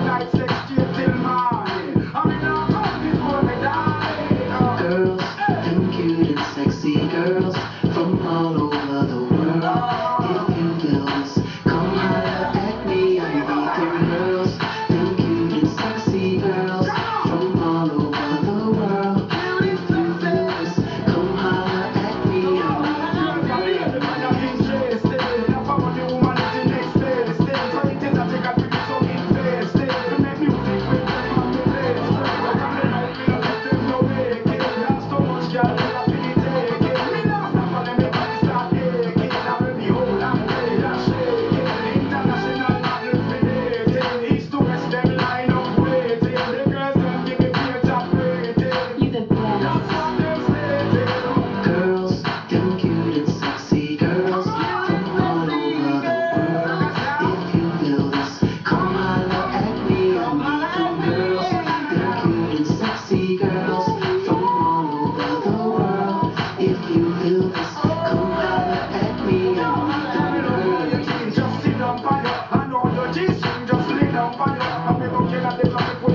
night, sex straight till morning. I mean, I'm up before me die. Girls, them cute and sexy girls from all over the world. If you feel this, come holler at me. I'm vegan girls, them cute and sexy girls from all over the world. If you feel this, come holler at me. I'm vegan girls. Girls, them cute and sexy girls from all over the world. If you feel this, come holler at me. I'm vegan girls, them cute and sexy girls from all over the world. If you feel this, come holler at me. I'm vegan girls. Just sit down, fire. I know your G-string, just lay down, fire. I'm never kill at the